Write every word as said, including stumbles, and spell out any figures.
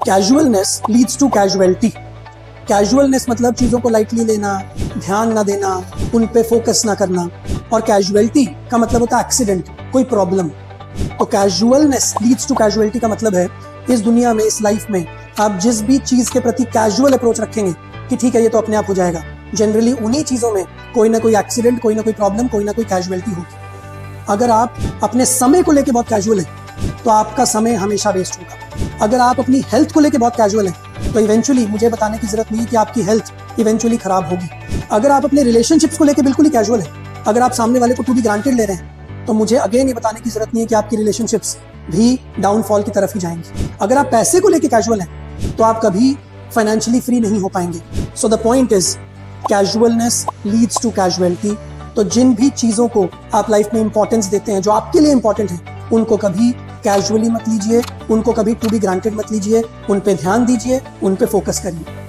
Casualness leads to casualty. Casualness मतलब चीज़ों को लाइटली लेना, ध्यान ना देना, उन पे फोकस ना करना। और कैजुअलिटी का मतलब होता है एक्सीडेंट, कोई प्रॉब्लम। तो कैजुअलनेस लीड्स टू कैजुअलिटी का मतलब है इस दुनिया में, इस लाइफ में आप जिस भी चीज़ के प्रति कैजुअल अप्रोच रखेंगे कि ठीक है ये तो अपने आप हो जाएगा, जनरली उन्हीं चीज़ों में कोई ना कोई एक्सीडेंट, कोई ना कोई प्रॉब्लम, कोई ना कोई कैजुअलिटी होगी। अगर आप अपने समय को लेके बहुत कैजुअल हैं तो आपका समय हमेशा वेस्ट होगा। अगर आप अपनी हेल्थ को लेके बहुत कैजुअल हैं तो इवेंचुअली, मुझे बताने की जरूरत नहीं है कि आपकी हेल्थ इवेंचुअली खराब होगी। अगर आप अपने रिलेशनशिप्स को लेके बिल्कुल ही कैजुअल हैं, अगर आप सामने वाले को टू बी ग्रांटेड ले रहे हैं तो मुझे अगेन ये बताने की जरूरत नहीं है कि आपकी रिलेशनशिप्स भी डाउनफॉल की तरफ ही जाएंगी। अगर आप पैसे को लेके कैजुअल हैं तो आप कभी फाइनेंशियली फ्री नहीं हो पाएंगे। So the point is casualness leads to casualty. तो जिन भी चीज़ों को आप लाइफ में इंपॉर्टेंस देते हैं, जो आपके लिए इंपॉर्टेंट है, उनको कभी कैजुअली मत लीजिए, उनको कभी टू बी ग्रांटेड मत लीजिए, उन पे ध्यान दीजिए, उन पे फोकस करिए।